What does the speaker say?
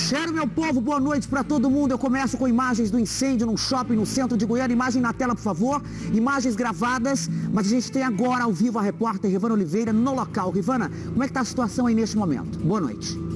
Cheiro, meu povo, boa noite para todo mundo. Eu começo com imagens do incêndio num shopping no centro de Goiânia. Imagem na tela, por favor. Imagens gravadas, mas a gente tem agora ao vivo a repórter Rivana Oliveira no local. Rivana, como é que está a situação aí neste momento? Boa noite.